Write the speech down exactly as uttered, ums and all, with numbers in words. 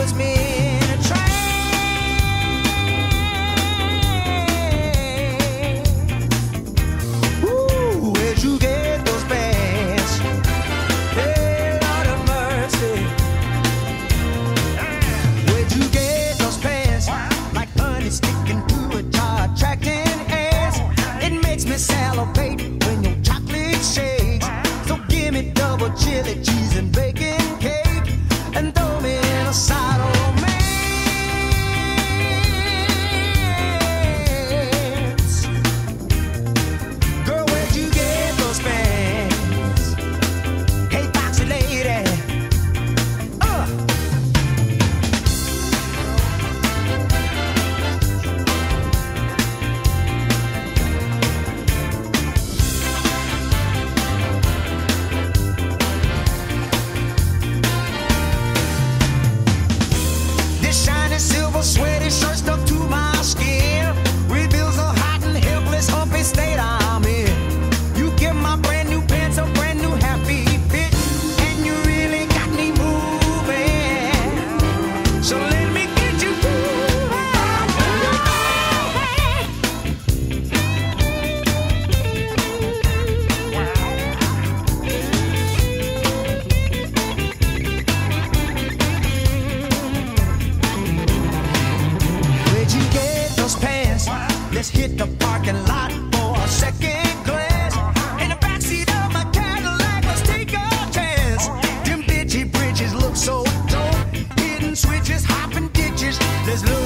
puts me in a trance. Ooh, where'd you get those pants? Hey, Lord of mercy. Where'd you get those pants? Like honey sticking to a jar, attracting ants. It makes me salivate when your chocolate shakes. So give me double chili cheese and bacon cake, and throw me in a side of romance. Girl, where'd you get those pants? Hey, foxy lady. Uh. This shiny silver sweaty shirt stuck to my skin reveals a hot and helpless humpy state I'm in. You give my brand new pants a brand new happy fit, and you really got me moving. So let me get you Where'd you get those pants? Let's hit the parking lot for a second glance. In the backseat of my Cadillac, let's take a chance. Them bitchy bridges look so dope. Hidden switches, hopping ditches. Let's look